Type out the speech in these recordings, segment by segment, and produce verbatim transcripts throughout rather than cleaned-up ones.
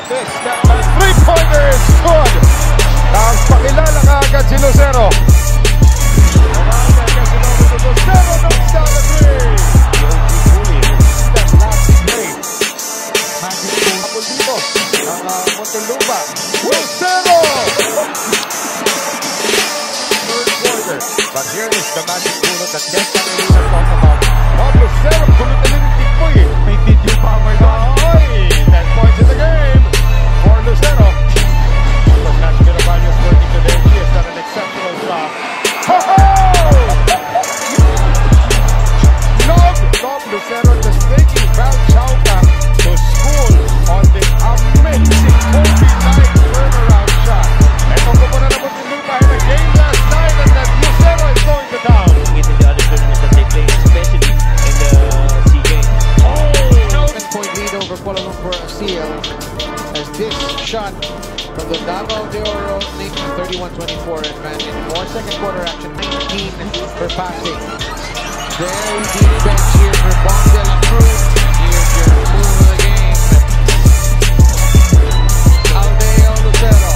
this. That three-pointer is good. Tapos pakilala ka agad si Lucero. Lucero knocks down the three. That last play. Magic Apple dito. Ang uh, Montelupa. Lucero! Third quarter. But here is the magic bullet that Des Canelina talked about. Oh, Lucero, bullet na rin yung tikpoy eh. May video power doon. Oy! ten points in the game for Lucero. But that's Mirabanyo's working today. She has done an exceptional job. Ho-ho! Love, love Lucero just taking Val Chauca to school on this amazing Kobe-like turnaround shot. Eto ko po na naman si Lupa in a game last night and that Lucero is going to down. It's in the other tournaments that they play, especially in the SEA Games. Oh! ten-point lead over Kuala Lumpur C L as this shot from the Davao de Oro thirty-one twenty-four advantage. More second quarter action, nineteen for passing. Very deep bench here for Bong de la Cruz. Here's your move of the game. Aldeo Lucero.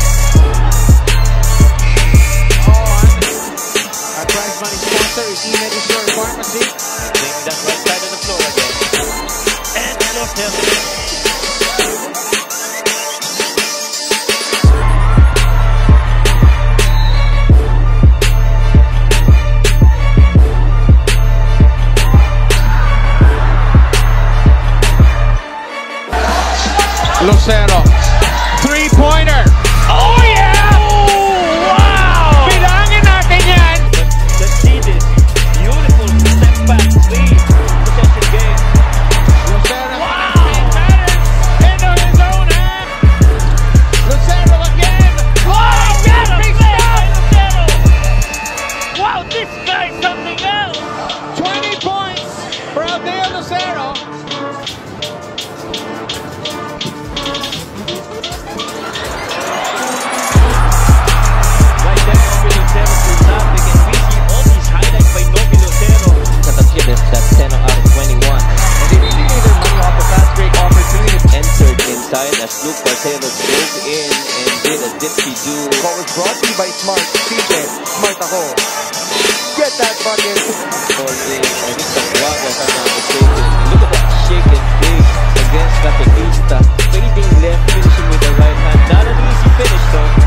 On. Our prize money sponsor is E-Medicare Pharmacy. Taking that right side of the floor again. And lost him. Lucero, three-pointer. Oh yeah! Oh, wow! Bilangin natin yan. Let's see this beautiful step back three possession game. Lucero, Wow! It matters into his own hand. Lucero again. Wow! Yes, big stop! Lucero! Wow, this guy's something else. twenty points for Aldeo Lucero. As Luke Barcelos dove in and did a dipsy-do. What was brought to you by Smart. P J, Smart ako. Get that bucket. For the, I think the Guagas are not mistaken. Look at that shake and bake against Catequista. Fading left, finishing with the right hand. Not an easy finish though.